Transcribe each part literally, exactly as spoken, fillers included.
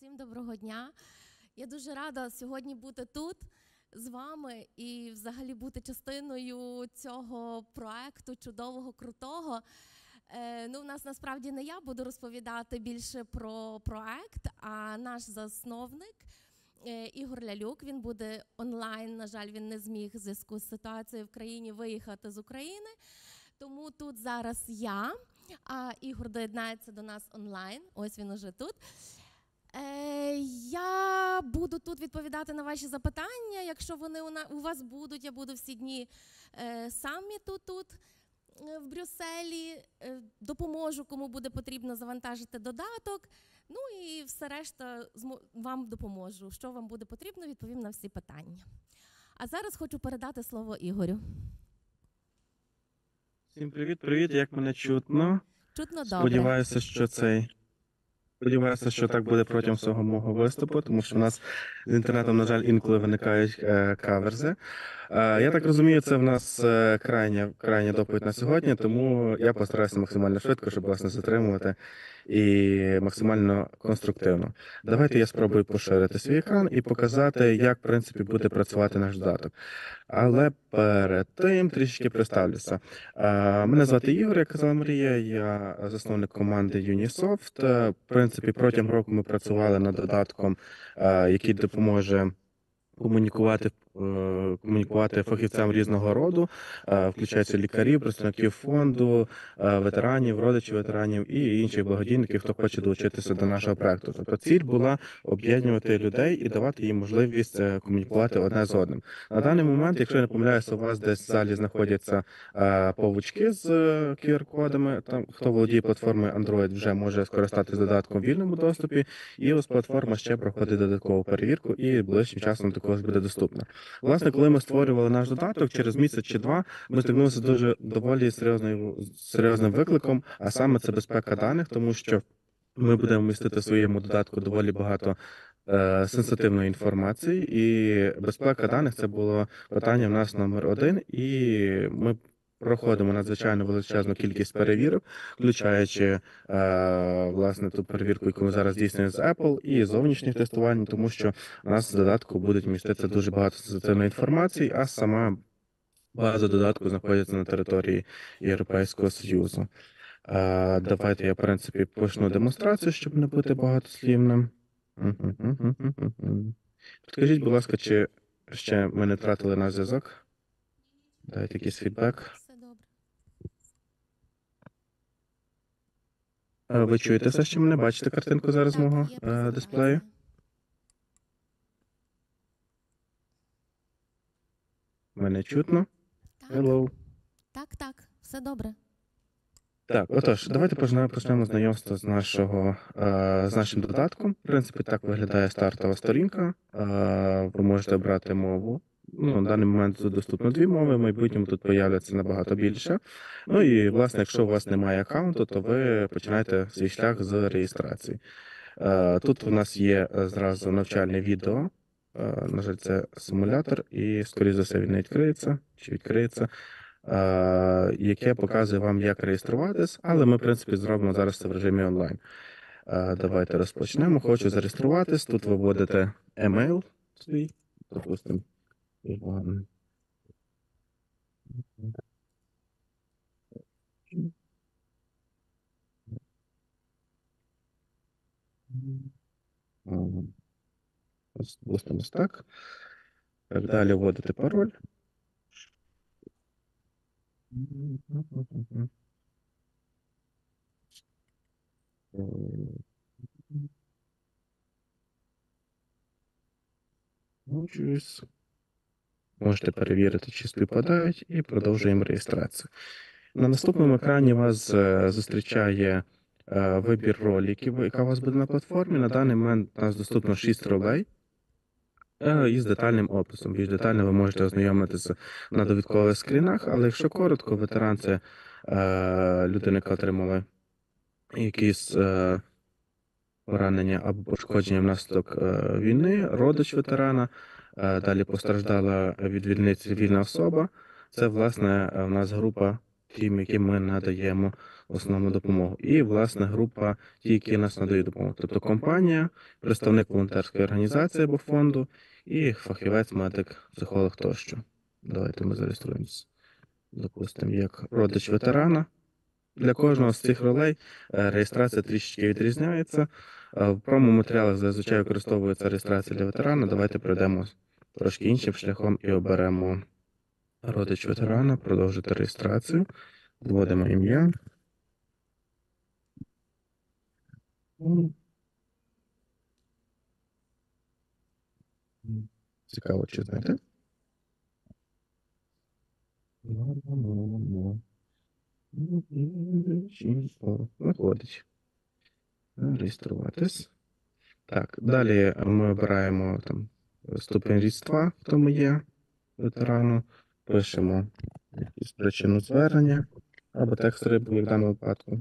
Всім доброго дня. Я дуже рада сьогодні бути тут з вами і взагалі бути частиною цього проекту чудового, крутого. Е, ну, у нас насправді не я буду розповідати більше про проект, а наш засновник е, Ігор Лялюк. Він буде онлайн, на жаль, він не зміг в зв'язку з ситуацією в країні виїхати з України. Тому тут зараз я, а Ігор доєднається до нас онлайн. Ось він уже тут. Е, я буду тут відповідати на ваші запитання. Якщо вони у, на, у вас будуть, я буду всі дні е, саміту тут, е, в Брюсселі. Е, допоможу, кому буде потрібно завантажити додаток. Ну і все решта вам допоможу. Що вам буде потрібно, відповім на всі питання. А зараз хочу передати слово Ігорю. Всім привіт-привіт, як мене чутно? Чутно добре. Сподіваюся, що цей... Сподіваюся, що так буде протягом всього мого виступу, тому що в нас з інтернетом, на жаль, інколи виникають е, каверзи. Е, я так розумію, це в нас е, крайня, крайня доповідь на сьогодні, тому я постараюся максимально швидко, щоб вас не затримувати, і максимально конструктивно. Давайте я спробую поширити свій екран і показати, як, в принципі, буде працювати наш додаток. Але перед тим трішки представлюся. Е, мене звати Ігор, як казала Марія, я засновник команди Unisoft. В принципі, протягом року ми працювали над додатком, який допоможе комунікувати, комунікувати фахівцям різного роду, включається лікарів, представників фонду, ветеранів, родичів ветеранів і інших благодійників, хто хоче долучитися до нашого проекту. Тобто ціль була об'єднувати людей і давати їм можливість комунікувати одне з одним. На даний момент, якщо я не помиляюся, у вас десь в залі знаходяться павучки з кю ар-кодами. Там, хто володіє платформою Android, вже може скористатися додатком в вільному доступі. І ось платформа ще проходить додаткову перевірку і ближчим часом також буде доступна. Власне, коли ми створювали наш додаток, через місяць чи два ми стикнулися з дуже доволі серйозною, серйозним викликом, а саме це безпека даних, тому що ми будемо містити в своєму додатку доволі багато е, сенситивної інформації, і безпека даних – це було питання в нас номер один, і ми проходимо надзвичайно величезну кількість перевірок, включаючи е, власне ту перевірку, яку ми зараз здійснюємо з Apple, і зовнішніх тестувань, тому що у нас в додатку будуть міститися дуже багато сенситивної інформації, а сама база додатку знаходиться на території Європейського Союзу. Е, давайте я, в принципі, почну демонстрацію, щоб не бути багатослівним. Підкажіть, будь ласка, чи ще ми не втратили наш зв'язок? Дайте якийсь фідбек. Ви чуєте все, що мене? Бачите картинку зараз мого е, дисплею? Мене чутно? Hello. Так, так, все добре. Так, отож, давайте почнемо, почнемо знайомство з нашого, е, з нашим додатком. В принципі, так виглядає стартова сторінка. Е, ви можете обрати мову. Ну, на даний момент тут доступно дві мови, в майбутньому тут появляться набагато більше. Ну і, власне, якщо у вас немає аккаунту, то ви починаєте свій шлях з реєстрації. Е, тут у нас є зразу навчальне відео. Е, на жаль, це симулятор, і, скоріше за все, він не відкриється, чи відкриється, е, яке показує вам, як реєструватись, але ми, в принципі, зробимо зараз це в режимі онлайн. Е, давайте розпочнемо. Хочу зареєструватись. Тут ви вводите емейл свій, допустимо. Іван. Ось, допустимо, ось так. Так, далі вводите пароль. Можете перевірити, чи співпадають, і продовжуємо реєстрацію. На наступному екрані вас зустрічає вибір роликів, яка у вас буде на платформі. На даний момент у нас доступно шість ролей із детальним описом. Більш детально ви можете ознайомитися на довідкових скрінах, але якщо коротко, ветеран – це людина, яка отримала якісь поранення або пошкодження внаслідок війни, родич ветерана, далі постраждала від війни цивільна особа. Це, власне, у нас група тим, яким ми надаємо основну допомогу. І, власне, група ті, які нас надають допомогу. Тобто компанія, представник волонтерської організації або фонду і фахівець, медик, психолог тощо. Давайте ми зареєструємося. Допустимо, як родич ветерана. Для кожного з цих ролей е, реєстрація трішечки відрізняється. Е, В промо-матеріалах зазвичай використовується реєстрація для ветерана. Давайте пройдемо трошки іншим шляхом і оберемо родич ветерана, продовжити реєстрацію. Вводимо ім'я. Цікаво, чи знаєте? Виходить. Реєструватись. Так, далі ми обираємо там ступень рідства, хто ми є ветерану. Пишемо якусь причину звернення або текст рибу, як в даному випадку.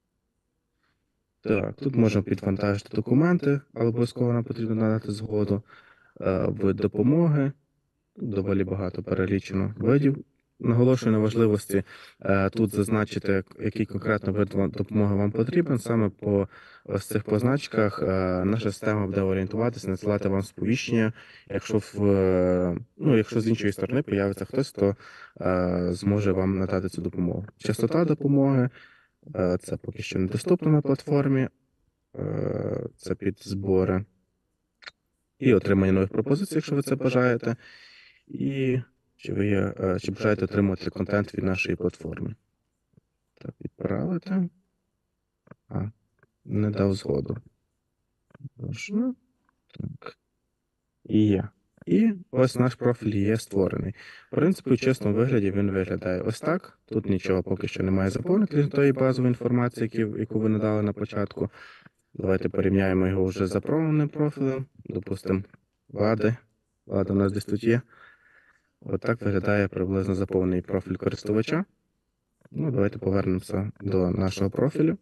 Так, тут можемо підвантажити документи, але обов'язково нам потрібно надати згоду. Е, Вид допомоги. Тут доволі багато перелічено видів. Наголошую на важливості е, тут зазначити, який конкретно вид вам- допомоги вам потрібен. Саме по ось цих позначках е, наша система буде орієнтуватися, надсилати вам сповіщення, якщо в е, ну, якщо з іншої сторони появиться хтось, хто е, зможе вам надати цю допомогу. Частота допомоги е, це поки що недоступно на платформі. Е, Це під збори і отримання нових пропозицій, якщо ви це бажаєте. І чи ви є, е, чи бажаєте отримувати контент від нашої платформи. Так, відправити. А, не дав згоду. Можна. Так. І є. І ось наш профіль є створений. В принципі, у чесному вигляді він виглядає ось так. Тут нічого поки що немає заповнено, крім тої базової інформації, які- яку ви надали на початку. Давайте порівняємо його вже з заповненим профілем. Допустимо, Влади. Влада у нас десь тут є. Отак виглядає приблизно заповнений профіль користувача. Ну, давайте повернемося до нашого профілю.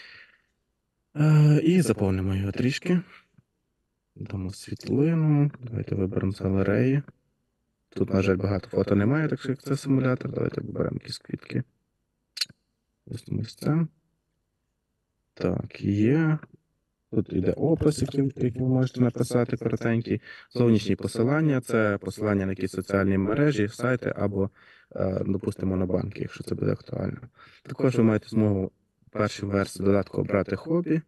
Е, І заповнимо його трішки. Дамо світлину. Давайте виберемо з галереї. Тут, на жаль, багато фото немає, так що як це симулятор. Давайте виберемо якісь квітки. Ось ось це. Так, є. Тут йде опис, який, який ви можете написати коротенький. Зовнішні посилання це посилання на якісь соціальні мережі, сайти або, е, допустимо, на банки, якщо це буде актуально. Також ви маєте змогу в першій версії додатку обрати хобі,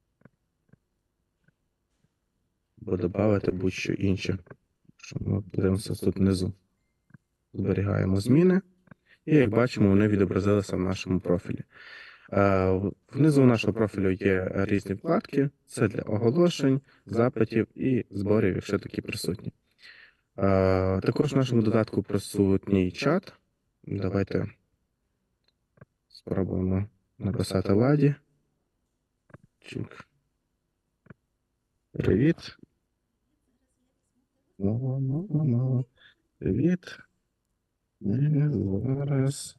або додати будь-що інше. Що ми подивимося тут внизу. Зберігаємо зміни. І, як бачимо, вони відобразилися в нашому профілі. Е, Внизу нашого профілю є різні вкладки. Це для оголошень, запитів і зборів, якщо такі присутні. Е, Також в нашому додатку присутній чат. Давайте спробуємо написати Ладі. Чик. Привіт. Мова, мова, мова. Привіт. Ми зараз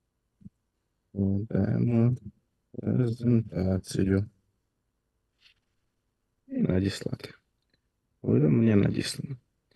ведемо презентацію. І надіслати. Повідомлення надіслано.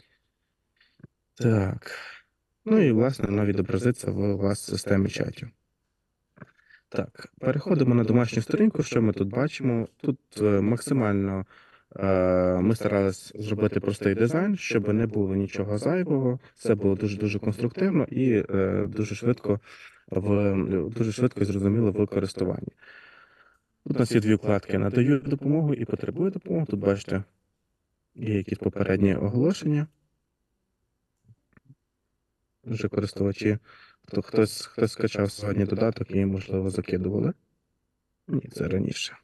Так. Ну і, власне, воно відобразиться в вас в системі чатів. Так, переходимо на домашню сторінку. Що ми тут бачимо? Тут е, максимально е, ми старались зробити простий дизайн, щоб не було нічого зайвого. Все було дуже-дуже конструктивно і е, дуже швидко в дуже швидко і зрозуміло в користуванні. Тут у нас є дві вкладки «Надаю допомогу» і «Потребую допомогу». Тут бачите, є якісь попередні оголошення. Вже користувачі, хто хтось, хтось скачав сьогодні додаток і, можливо, закидували. Ні, це раніше.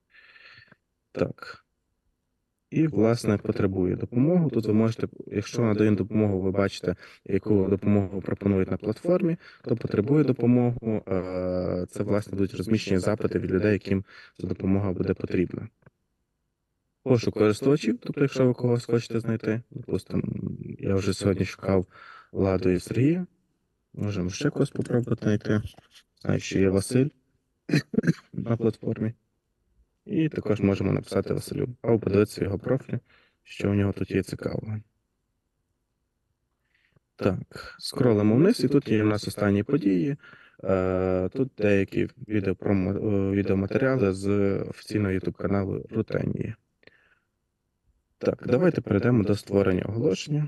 Так. І, власне, потребує допомогу. Тут ви можете, якщо надаю допомогу, ви бачите, яку допомогу пропонують на платформі, то потребує допомогу. Це, власне, будуть розміщені запити від людей, яким ця допомога буде потрібна. Пошук користувачів, тобто, якщо ви когось хочете знайти, допустимо, я вже сьогодні шукав Ладу і Сергія. Можемо ще когось попробувати знайти. Знаю, що є Василь на платформі. І також можемо написати Василю, або подивитися його профіль, що у нього тут є цікавого. Так, скролимо вниз, і тут є у нас останні події. Е, Тут деякі відеопромо- е, відеоматеріали з офіційного YouTube каналу Рутенії. Так, давайте перейдемо до створення оголошення.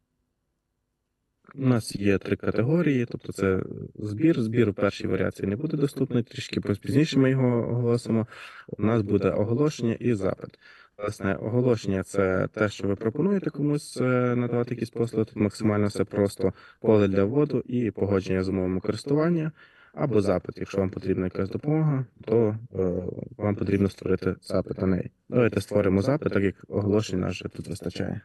У нас є три категорії, тобто це збір. Збір у першій варіації не буде доступний, трішки пізніше ми його оголосимо. У нас буде оголошення і запит. Власне, оголошення – це те, що ви пропонуєте комусь е, надавати якісь послуги. Тут максимально все просто: поле для вводу і погодження з умовами користування. Або запит. Якщо вам потрібна якась допомога, то е, вам потрібно створити запит на неї. Давайте створимо запит, так як оголошень нас вже тут вистачає.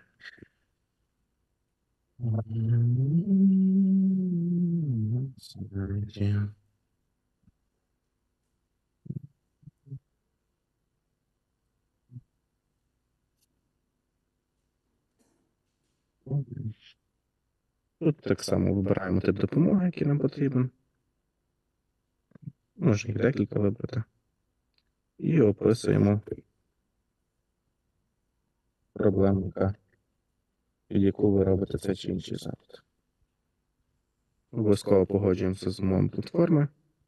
Тут так само вибираємо тип допомоги, який нам потрібен. Можна їх декілька вибрати. І описуємо проблему, яка, під яку ви робите цей чи інший запит. Обов'язково погоджуємося з умовами платформи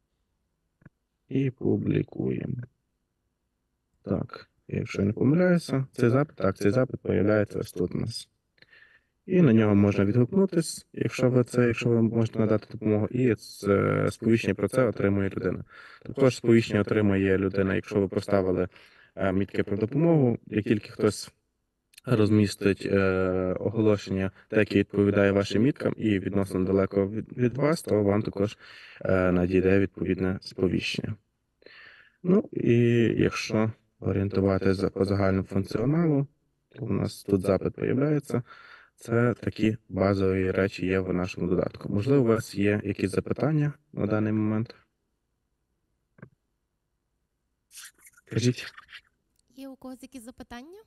і публікуємо. Так, якщо я не помиляюся, цей запит, так, цей запит появляється ось тут у нас. І на нього можна відгукнутись, якщо ви це, якщо ви можете надати допомогу, і з- сповіщення про це отримує людина. Також сповіщення отримує людина, якщо ви поставили е, мітки про допомогу. Як тільки хтось розмістить е, оголошення, те, яке відповідає вашим міткам, і відносно далеко від, від вас, то вам також е, надійде відповідне сповіщення. Ну і якщо орієнтуватися по загальному функціоналу, то у нас тут запит появляється. Це такі базові речі є в нашому додатку. Можливо, у вас є якісь запитання на даний момент? Кажіть. Є у когось якісь запитання?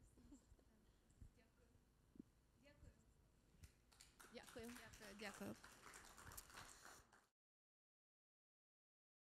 Дякую. Дякую. Дякую.